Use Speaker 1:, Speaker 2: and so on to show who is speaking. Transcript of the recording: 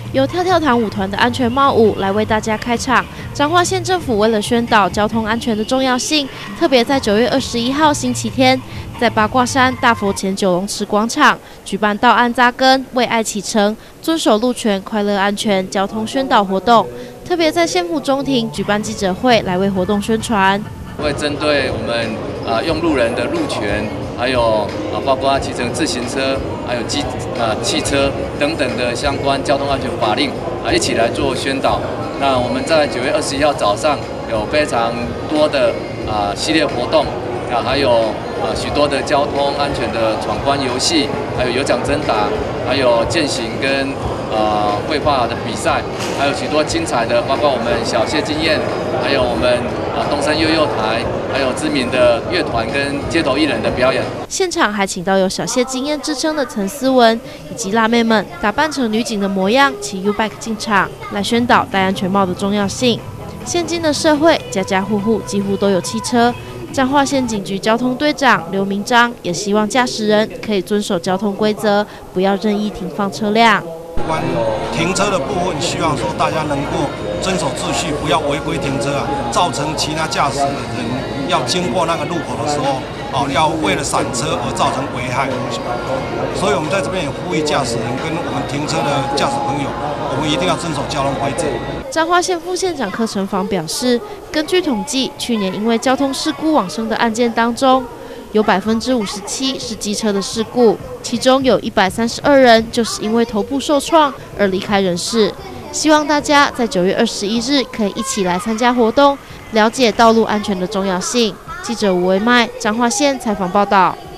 Speaker 1: 由跳跳糖舞团的安全帽舞来为大家开场。彰化县政府为了宣导交通安全的重要性，特别在9月21号星期天，在八卦山大佛前九龙池广场举办道安扎根、为爱启程、遵守路权、快乐安全交通宣导活动。特别在县府中庭举办记者会，来为活动宣传。
Speaker 2: 会针对我们用路人的路权，还有包括骑乘自行车，还有汽车等等的相关交通安全法令一起来做宣导。那我们在9月21号早上有非常多的系列活动还有许多的交通安全的闯关游戏，还有有奖征答，还有健行跟绘画的比赛，还有许多精彩的，包括我们小谢经验，还有我们东森幼幼台，还有知名的乐团跟街头艺人的表演。
Speaker 1: 现场还请到有小谢经验之称的陈思文以及辣妹们打扮成女警的模样，骑 U-Bike 进场，来宣导戴安全帽的重要性。现今的社会，家家户户几乎都有汽车。彰化县警局交通队长刘明章也希望驾驶人可以遵守交通规则，不要任意停放车辆。
Speaker 3: 关停车的部分，希望说大家能够遵守秩序，不要违规停车造成其他驾驶的人要经过那个路口的时候要为了闪车而造成危害。所以我们在这边也呼吁驾驶人跟我们停车的驾驶朋友，我们一定要遵守交通规则。
Speaker 1: 彰化县副县长柯成芳表示，根据统计，去年因为交通事故往生的案件当中，有57%是机车的事故，其中有132人就是因为头部受创而离开人世。希望大家在9月21日可以一起来参加活动，了解道路安全的重要性。记者吴维麦，彰化县采访报道。